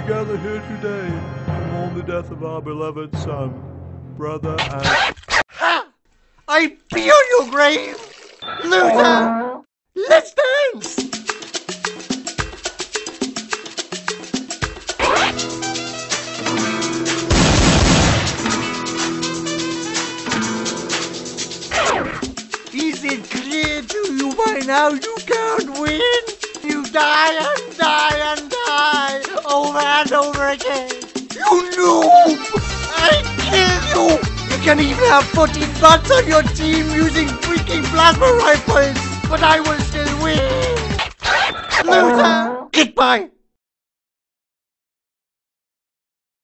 gather here today to mourn the death of our beloved son, brother, and... Ha! I pee on your grave! Luther! Let's dance! Is it clear to you by now you can't win? You die and die and die over and over again. You noob! I kill you! You can even have 40 butts on your team using freaking plasma rifles, but I will still win! Luther! Goodbye!